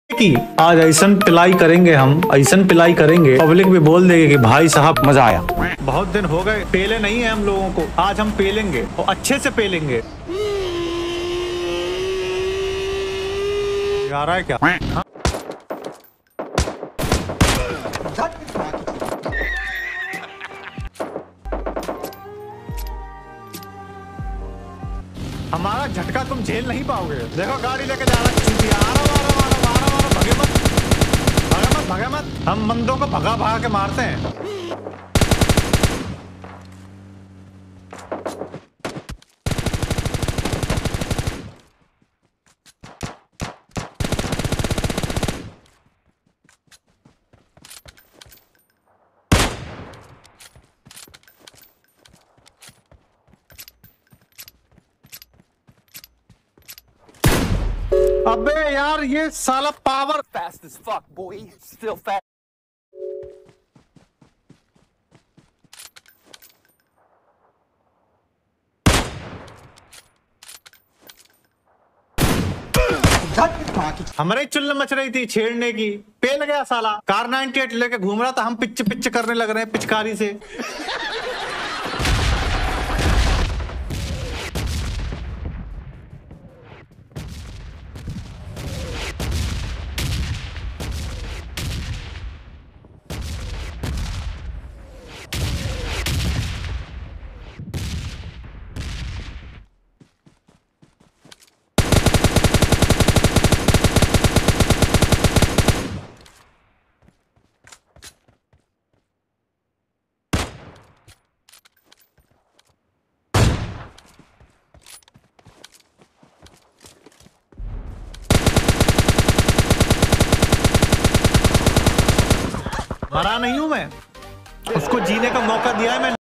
की आज ऐसन पिलाई करेंगे, हम ऐसन पिलाई करेंगे, पब्लिक भी बोल देगी कि भाई साहब मजा आया। बहुत दिन हो गए पेले नहीं है हम लोगों को, आज हम पेलेंगे और अच्छे से पेलेंगे। आ रहा है क्या? हाँ? हमारा झटका तुम झेल नहीं पाओगे। देखो गाड़ी लेके जा रहा है, भगे मत, भगे मत। हम बंदों को भगा भगा के मारते हैं। अबे यार ये साला power Fast as fuck, boy. Still fast. हमारे चुल्ल मच रही थी छेड़ने की, पेल गया साला। कार 98 लेके घूम रहा था, हम पिच पिच करने लग रहे हैं पिचकारी से। मरा नहीं हूं मैं, उसको जीने का मौका दिया है मैंने।